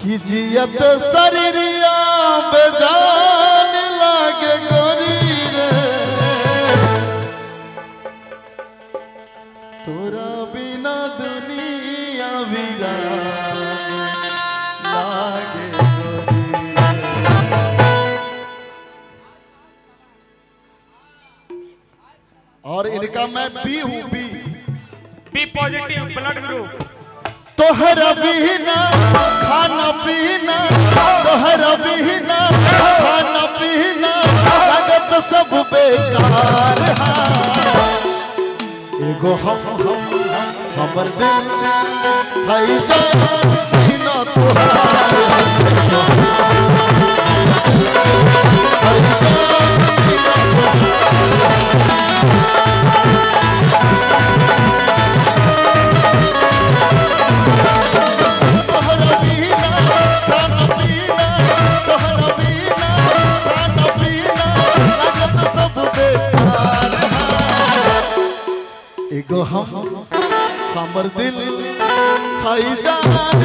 कि जियत शरीरिया बेजान लागे गोरी रे तोरा बिना दुनिया वीरान लागे गोरी और इनका मैं बी हूँ बी पॉजिटिव ब्लड ग्रुप। तोहरा बिना खाना पीना तोहरा बिना खाना पीना लागत सब बेकार एगो हमर दिल हई जान बिना तोहार हई जान बिना एगो हमर दिल हई जान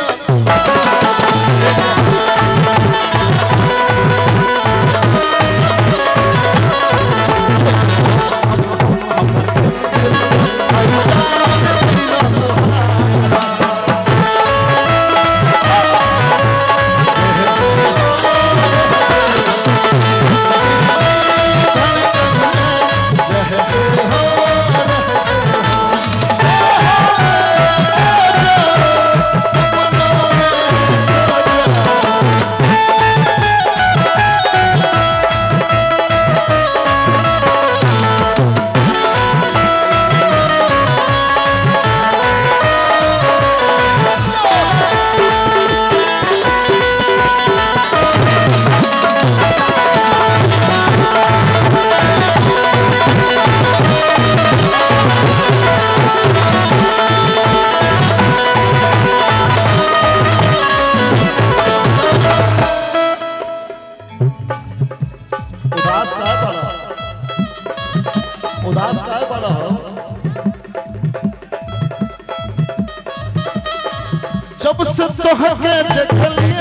उदास का बड़ा हो जब से तोहके देखलिए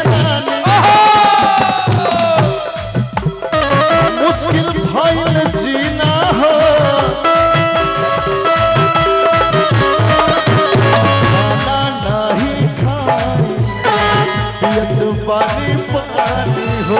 मुश्किल भइल जीना हो खाना नहीं खाई पियत पानी पानी हो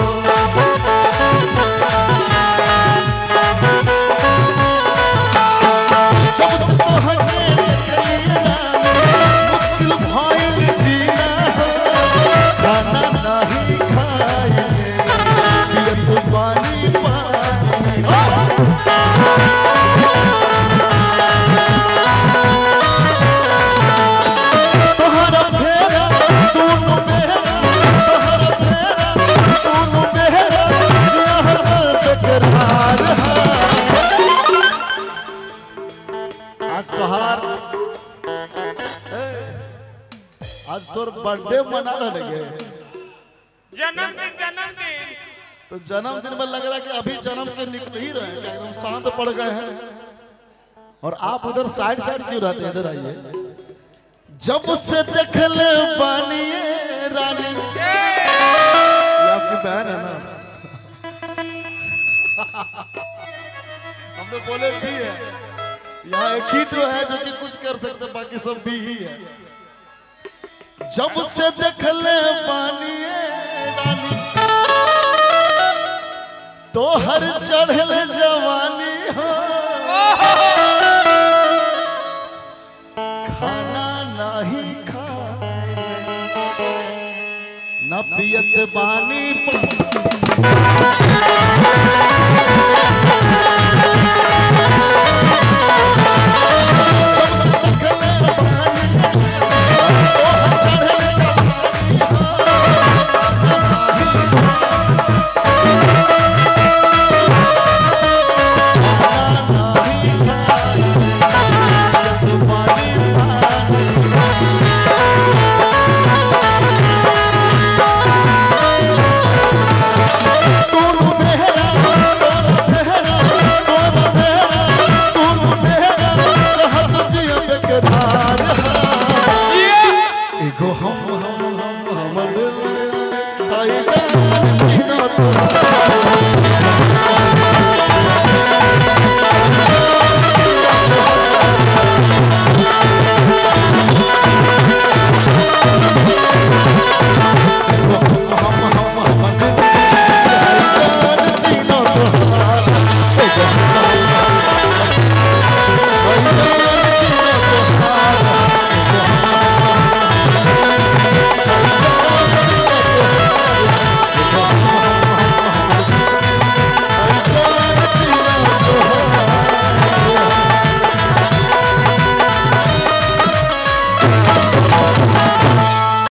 आज तोर बर्थडे मना लगे जन्मदिन तो जन्मदिन में लग रहा है कि अभी जन्म के निकल ही रहे हैं एकदम शांत पड़ गए हैं और आप उधर साइड क्यों रहते हैं इधर आइए जब से देख ले बानी रानी ये आपकी बहन है ना हम लोग बोले भी है यहाँ एक ही तो है जो कि कुछ कर सकते बाकी सब भी ही है जब से देख ले बानी रानी तो हर चढ़ल जवानी हो खाना नहीं खाए न पियत बानी तू हो